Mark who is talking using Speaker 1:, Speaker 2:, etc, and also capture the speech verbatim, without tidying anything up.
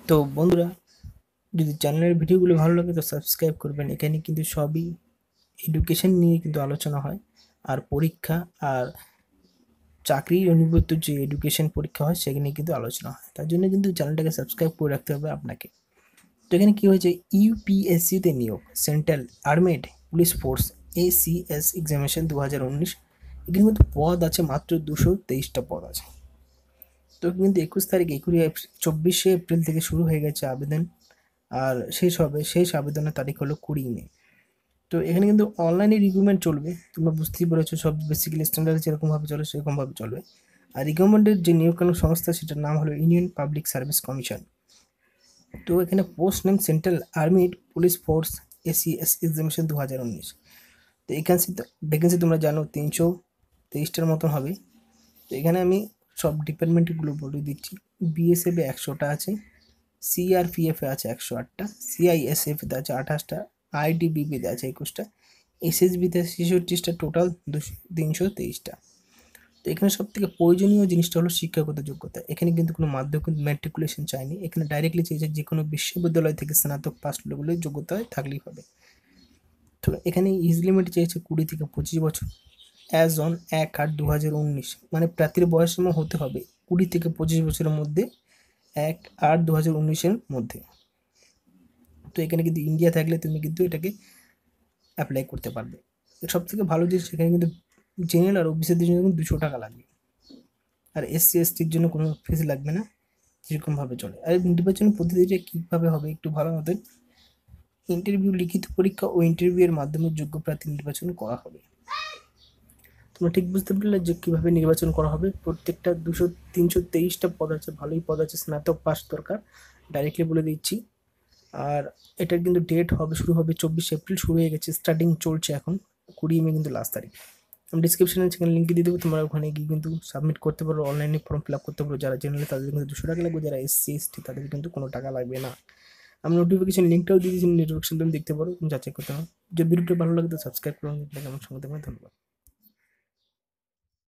Speaker 1: তো বন্ধুরা, যদি চ্যানেলের ভিডিওগুলো ভালো লাগে তো সাবস্ক্রাইব করবেন। এখানে কিন্তু সবই এডুকেশন নিয়ে কিন্তু আলোচনা হয়, আর পরীক্ষা আর চাকরির অনুবর্ত যে এডুকেশন পরীক্ষা হয় সেখানে কিন্তু আলোচনা হয়। তার জন্য কিন্তু চ্যানেলটাকে সাবস্ক্রাইব করে রাখতে হবে আপনাকে। তো এখানে কী হয়েছে, ইউপিএসসিতে নিয়োগ, central armed police force ACS examination দু হাজার উনিশ। এখানে কিন্তু পদ আছে মাত্র দুশো তেইশটা পদ আছে। তো কিন্তু একুশ তারিখ একুশে চব্বিশে এপ্রিল থেকে শুরু হয়ে গেছে আবেদন, আর শেষ হবে, শেষ আবেদনের তারিখ হলো কুড়ি মে। তো এখানে কিন্তু অনলাইনে রিক্রুটমেন্ট চলবে, তোমরা বুঝতেই পেরেছো, সব বেসিক্যালি স্ট্যান্ডার্ড যেরকমভাবে চলে সেরকমভাবে চলবে। আর রিক্রুটমেন্টের যে নিয়োগকালীন সংস্থা সেটার নাম হলো ইন্ডিয়ান পাবলিক সার্ভিস কমিশন। তো এখানে post name central armed police force ACS examination দু হাজার উনিশ। তো এখানে ভ্যাকেন্সি তোমরা জানো তিনশো তেইশটার মতন হবে। তো এখানে আমি সব ডিপার্টমেন্টগুলো বলে দিচ্ছি। বিএসএফে একশোটা আছে, সিআরপিএফে আছে একশো আটটা, সিআইএসএফতে আছে আঠাশটা, আইটিবিপিতে আছে একুশটা, এসএসবিতে ছেষট্টিটা, টোটাল দুশো তিনশো তেইশটা। তো এখানে সব থেকে প্রয়োজনীয় জিনিসটা হলো শিক্ষাগত যোগ্যতা। এখানে কিন্তু কোনো মাধ্যমিক ম্যাট্রিকুলেশন চায়নি, এখানে ডাইরেক্টলি চেয়েছে যে কোনো বিশ্ববিদ্যালয় থেকে স্নাতক পাস লেভেলের যোগ্যতা থাকলেই হবে। তো এখানে ইজ লিমিট চেয়েছে কুড়ি থেকে পঁচিশ বছর, অ্যাজ অন এক আট দু হাজার উনিশ, মানে প্রার্থীর বয়সসীমা হতে হবে কুড়ি থেকে পঁচিশ বছরের মধ্যে, এক আট দু হাজার উনিশের মধ্যে। তো এখানে কিন্তু ইন্ডিয়া থাকলে তুমি কিন্তু এটাকে অ্যাপ্লাই করতে পারবে। সব থেকে ভালো জিনিস, এখানে কিন্তু জেনারেল আর ওবিসিদের জন্য কিন্তু দুশো টাকা লাগবে, আর এসসি এসটির জন্য কোনো ফিস লাগবে না, যেরকমভাবে চলে। আর নির্বাচন পদ্ধতিটা কীভাবে হবে একটু ভালো মতন, ইন্টারভিউ, লিখিত পরীক্ষা ও ইন্টারভিউয়ের মাধ্যমে যোগ্য প্রার্থী নির্বাচন করা হবে। তোমরা ঠিক বুঝতে পারলে যে কীভাবে নির্বাচন করা হবে। প্রত্যেকটা দুশো তিনশো তেইশটা পদ আছে, ভালোই পদ আছে, স্নাতক পাস দরকার, ডাইরেক্টলি বলে দিচ্ছি। আর এটার কিন্তু ডেট হবে, শুরু হবে চব্বিশে এপ্রিল, শুরু হয়ে গেছে, স্টার্টিং চলছে এখন, কুড়ি মে কিন্তু লাস্ট তারিখ। আমি ডিসক্রিপশনে সেখানে লিঙ্ক দিয়ে দেবো, তোমরা ওখানে গিয়ে কিন্তু সাবমিট করতে পারো, অনলাইনে ফর্ম ফিল আপ করতে পারো। যারা জেনারেল তাদের কিন্তু দুশো টাকা লাগবে, যারা এসসি এসটি তাদের কিন্তু কোনো টাকা লাগবে না। আমি নোটিফিকেশন লিঙ্কটাও দিয়ে দিয়েছি, নোটিফিকেশন তুমি দেখতে পারো, তুমি যাচাই করতে পারো। যে ভিডিওটা ভালো লাগে তো সাবস্ক্রাইব করুন, আমার সঙ্গে ধন্যবাদ।